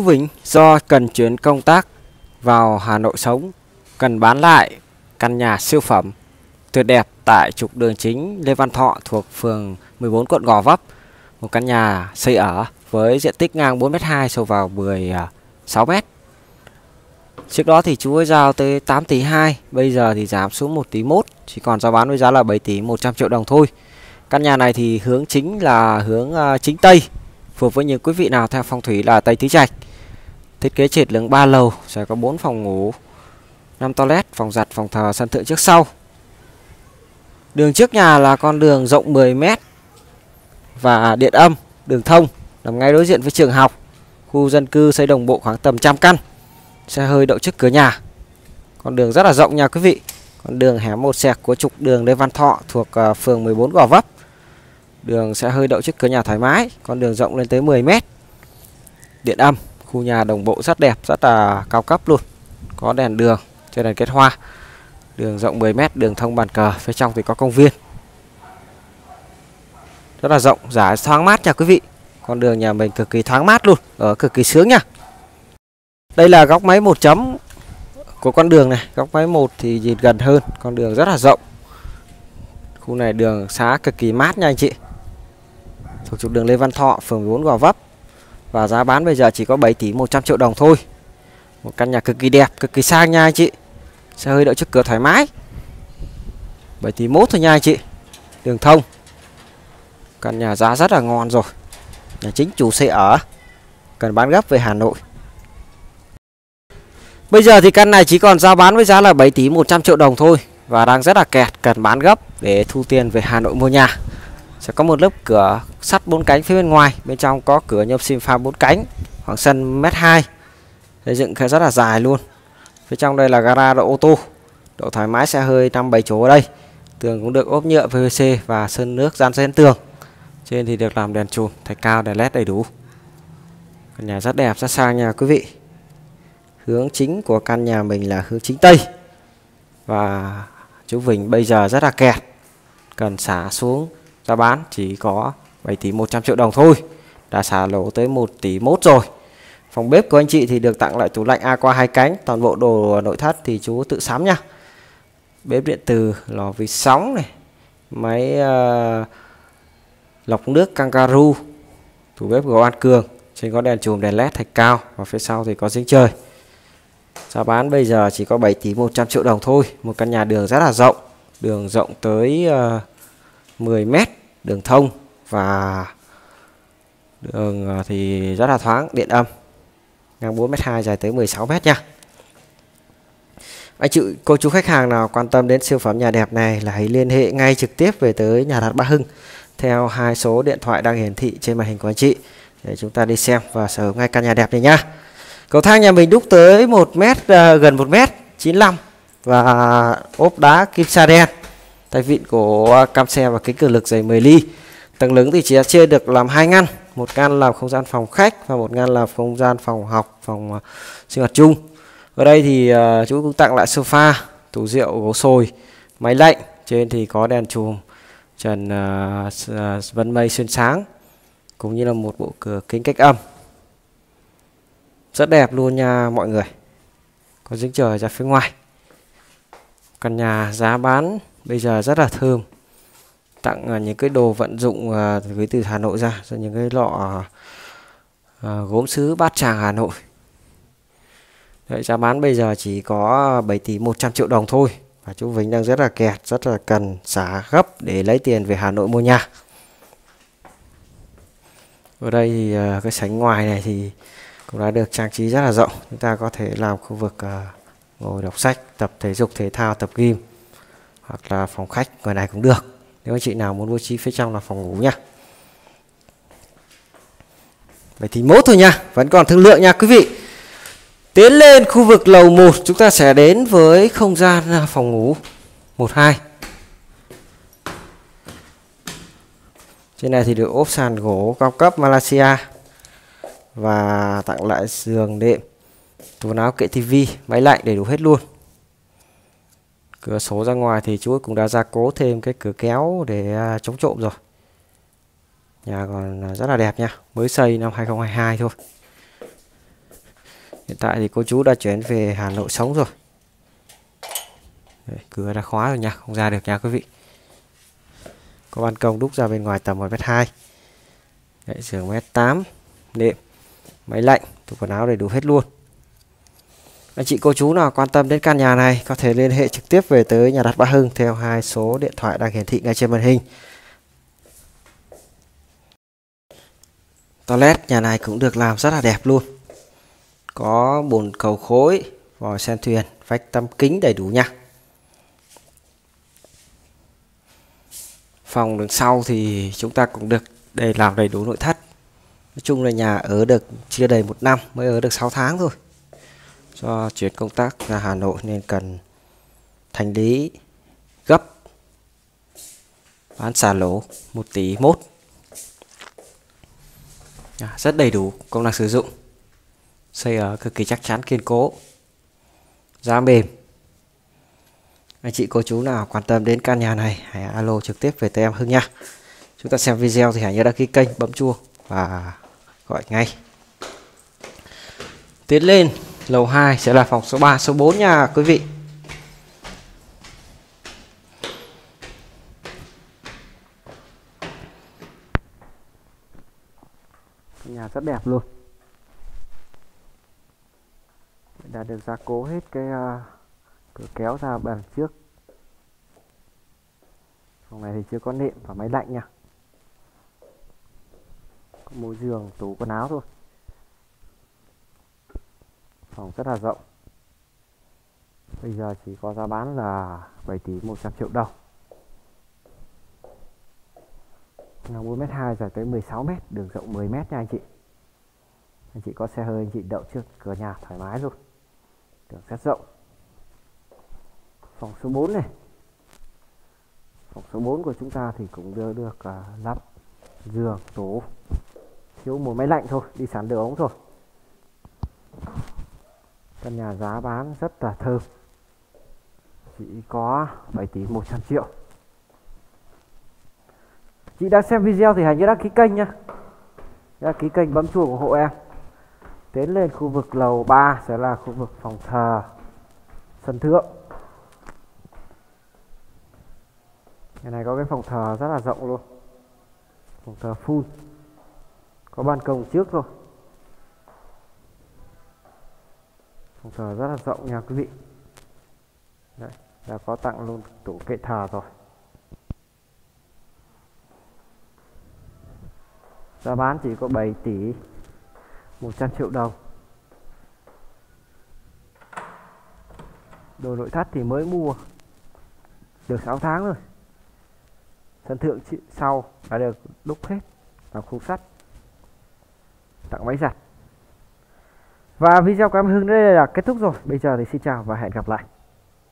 Vĩnh do cần chuyển công tác vào Hà Nội sống, cần bán lại căn nhà siêu phẩm tuyệt đẹp tại trục đường chính Lê Văn Thọ thuộc phường 14 quận Gò Vấp. Một căn nhà xây ở với diện tích ngang 4m2, sâu vào 16m. Trước đó thì chú ấy giao tới 8 tỷ 2, bây giờ thì giảm xuống 1 tỷ 1, chỉ còn giá bán với giá là 7 tỷ 100 triệu đồng thôi. Căn nhà này thì hướng chính là hướng chính Tây, phù hợp với những quý vị nào theo phong thủy là Tây Tứ Trạch. Thiết kế trệt lửng 3 lầu, sẽ có 4 phòng ngủ, 5 toilet, phòng giặt, phòng thờ, sân thượng trước sau. Đường trước nhà là con đường rộng 10m và điện âm, đường thông, nằm ngay đối diện với trường học. Khu dân cư xây đồng bộ khoảng tầm 100 căn. Xe hơi đậu trước cửa nhà. Con đường rất là rộng nha quý vị. Con đường hẻm một sẹc của trục đường Lê Văn Thọ thuộc phường 14 Gò Vấp. Đường xe hơi đậu trước cửa nhà thoải mái. Con đường rộng lên tới 10m. Điện âm, khu nhà đồng bộ rất đẹp, rất là cao cấp luôn. Có đèn đường, chơi đèn kết hoa. Đường rộng 10m, đường thông bàn cờ, phía trong thì có công viên. Rất là rộng, rải thoáng mát nha quý vị. Con đường nhà mình cực kỳ thoáng mát luôn, ở cực kỳ sướng nha. Đây là góc máy 1 chấm của con đường này, góc máy 1 thì nhìn gần hơn, con đường rất là rộng. Khu này đường xá cực kỳ mát nha anh chị. Thuộc trục đường Lê Văn Thọ, phường 14 Gò Vấp. Và giá bán bây giờ chỉ có 7 tỷ 100 triệu đồng thôi. Một căn nhà cực kỳ đẹp, cực kỳ sang nha anh chị. Xe hơi đậu trước cửa thoải mái. 7 tỷ 1 thôi nha anh chị. Đường thông. Căn nhà giá rất là ngon rồi. Nhà chính chủ xây ở, cần bán gấp về Hà Nội. Bây giờ thì căn này chỉ còn giao bán với giá là 7 tỷ 100 triệu đồng thôi. Và đang rất là kẹt, cần bán gấp để thu tiền về Hà Nội mua nhà. Sẽ có một lớp cửa sắt 4 cánh phía bên ngoài. Bên trong có cửa nhôm sim pha 4 cánh, khoảng sân 1m2. Xây dựng rất là dài luôn. Phía trong đây là gara đậu ô tô, độ thoải mái xe hơi 5-7 chỗ ở đây. Tường cũng được ốp nhựa PVC và sơn nước dán trên tường. Trên thì được làm đèn chùm, thạch cao, đèn led đầy đủ. Căn nhà rất đẹp, rất sang nha quý vị. Hướng chính của căn nhà mình là hướng chính Tây. Và chú Vĩnh bây giờ rất là kẹt, cần xả xuống giá bán chỉ có 7 tỷ 100 triệu đồng thôi. Đã xả lỗ tới 1 tỷ 1 rồi. Phòng bếp của anh chị thì được tặng lại tủ lạnh Aqua 2 cánh. Toàn bộ đồ nội thất thì chú tự sắm nha. Bếp điện từ, lò vi sóng này, máy lọc nước Kangaroo, tủ bếp gỗ An Cường. Trên có đèn chùm, đèn led thạch cao. Và phía sau thì có giếng trời. Giá bán bây giờ chỉ có 7 tỷ 100 triệu đồng thôi. Một căn nhà đường rất là rộng. Đường rộng tới 10m, đường thông. Và đường thì rất là thoáng, điện âm, ngang 4m2, dài tới 16m nha. Anh chị cô chú khách hàng nào quan tâm đến siêu phẩm nhà đẹp này là hãy liên hệ ngay trực tiếp về tới nhà đặt Ba Hưng theo 2 số điện thoại đang hiển thị trên màn hình của anh chị để chúng ta đi xem và sở hữu ngay căn nhà đẹp này nhá. Cầu thang nhà mình đúc tới 1m, gần 1m95 và ốp đá kim sa đen, tay vịn của cam xe và kính cường lực dày 10 ly. Tầng lửng thì chỉ chia được làm 2 ngăn, một ngăn làm không gian phòng khách và một ngăn làm không gian phòng học, phòng sinh hoạt chung. Ở đây thì chú cũng tặng lại sofa, tủ rượu gỗ sồi, máy lạnh. Trên thì có đèn chùm, trần vân mây xuyên sáng, cũng như là một bộ cửa kính cách âm. Rất đẹp luôn nha mọi người. Có giếng trời ra phía ngoài. Căn nhà giá bán bây giờ rất là thơm. Tặng những cái đồ vận dụng gửi từ Hà Nội ra, rồi những cái lọ gốm sứ Bát Tràng Hà Nội. Đấy, giá bán bây giờ chỉ có 7 tỷ 100 triệu đồng thôi. Và chú Vĩnh đang rất là kẹt, rất là cần xả gấp để lấy tiền về Hà Nội mua nhà. Ở đây thì cái sảnh ngoài này thì cũng đã được trang trí rất là rộng. Chúng ta có thể làm khu vực ngồi đọc sách, tập thể dục thể thao, tập gym, hoặc là phòng khách ngoài này cũng được. Nếu anh chị nào muốn bố trí phía trong là phòng ngủ nha. Vậy thì mốt thôi nha, vẫn còn thương lượng nha quý vị. Tiến lên khu vực lầu 1, chúng ta sẽ đến với không gian phòng ngủ 1-2. Trên này thì được ốp sàn gỗ cao cấp Malaysia và tặng lại giường đệm, tủ quần áo, kệ tivi, máy lạnh đầy đủ hết luôn. Cửa sổ ra ngoài thì chú cũng đã gia cố thêm cái cửa kéo để chống trộm rồi. Nhà còn rất là đẹp nha, mới xây năm 2022 thôi. Hiện tại thì cô chú đã chuyển về Hà Nội sống rồi. Đấy, cửa đã khóa rồi nha, không ra được nha quý vị. Có ban công đúc ra bên ngoài tầm 1m2. Đấy, giường 1m8, nệm, máy lạnh, tủ quần áo đầy đủ hết luôn. Anh chị cô chú nào quan tâm đến căn nhà này có thể liên hệ trực tiếp về tới nhà đất Bá Hưng theo 2 số điện thoại đang hiển thị ngay trên màn hình. Toilet nhà này cũng được làm rất là đẹp luôn. Có bồn cầu khối, vòi sen thuyền, vách tăm kính đầy đủ nha. Phòng đằng sau thì chúng ta cũng được làm đầy đủ nội thất. Nói chung là nhà ở được chưa đầy 1 năm, mới ở được 6 tháng thôi. Do chuyển công tác ra Hà Nội nên cần thanh lý gấp, bán xả lỗ 1,1 tỷ. Rất đầy đủ công năng sử dụng. Xây ở cực kỳ chắc chắn, kiên cố, giá mềm. Anh chị cô chú nào quan tâm đến căn nhà này hãy alo trực tiếp về tới em Hưng nha. Chúng ta xem video thì hãy nhớ đăng ký kênh, bấm chuông và gọi ngay. Tiến lên lầu 2 sẽ là phòng số 3, số 4 nha quý vị. Nhà rất đẹp luôn. Đã được gia cố hết cái cửa kéo ra bàn trước. Phòng này thì chưa có nệm và máy lạnh nha. Có mỗi giường, tủ quần áo thôi. Phòng rất là rộng. Bây giờ chỉ có giá bán là 7,1 tỷ đồng. 4m2 dài tới 16m, đường rộng 10m nha anh chị. Anh chị có xe hơi anh chị đậu trước cửa nhà thoải mái luôn. Đường rất rộng. Phòng số 4 này. Phòng số 4 của chúng ta thì cũng được lắp giường, tủ, thiếu một máy lạnh thôi, đi sẵn đường ống thôi. Căn nhà giá bán rất là thơm, chỉ có 7,1 tỷ. Chị đang xem video thì hãy nhớ đăng ký kênh nha. Đăng ký kênh, bấm chuông ủng hộ em. Tiến lên khu vực lầu 3 sẽ là khu vực phòng thờ, sân thượng. Nhà này có cái phòng thờ rất là rộng luôn. Phòng thờ full. Có ban công trước rồi. Phòng thờ rất là rộng nha quý vị. Đấy, đã có tặng luôn tủ kệ thờ rồi. Giá bán chỉ có 7,1 tỷ đồng. Đồ nội thất thì mới mua được 6 tháng rồi. Sân thượng sau đã được đúc hết bằng khung sắt, tặng máy giặt. Và video của em Hưng đây là kết thúc rồi. Bây giờ thì xin chào và hẹn gặp lại.